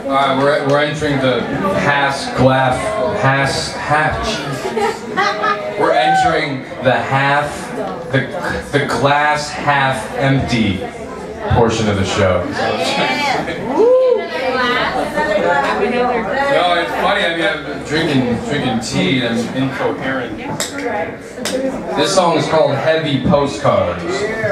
We're entering the We're entering the glass half empty portion of the show. No, it's funny. I mean, I'm drinking tea and I'm incoherent. This song is called Heavy Postcards.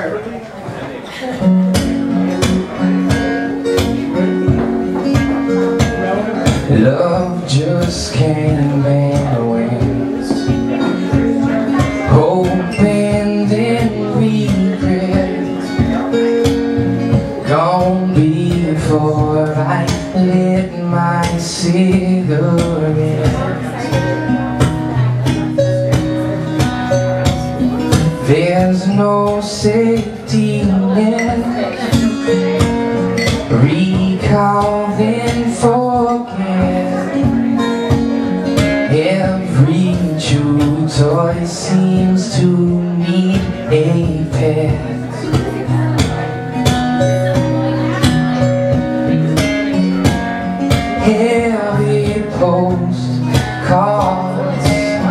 Love just can't bend the winds, hoping then regret. Gone before I lit my cigarette. There's no safety net. Recall then forget. Every chew toy seems to need a pet. Heavy postcards,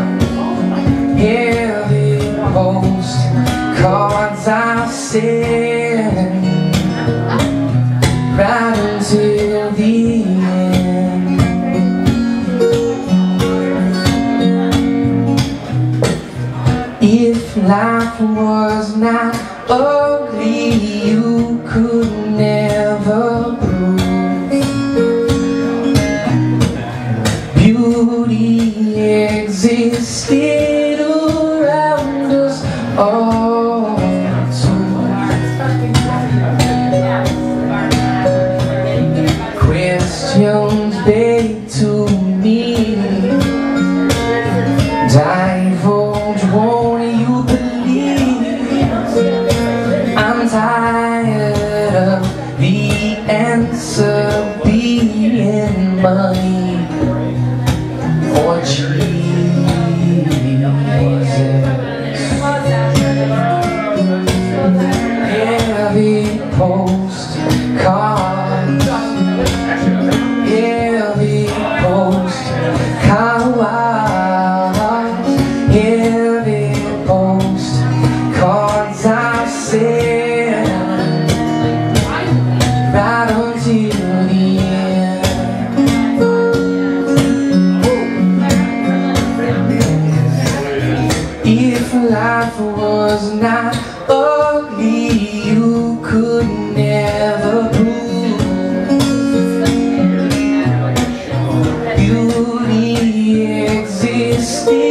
heavy postcards I send right until the end. If life was not ugly, you could never prove beauty existed around us all too. Questions beg to me, divulge, won't you believe? I'm tired of the answer being money or Jesus. Heavy postcards, heavy postcards, heavy postcards I send right until the end. If life was not ugly, you could never prove beauty existed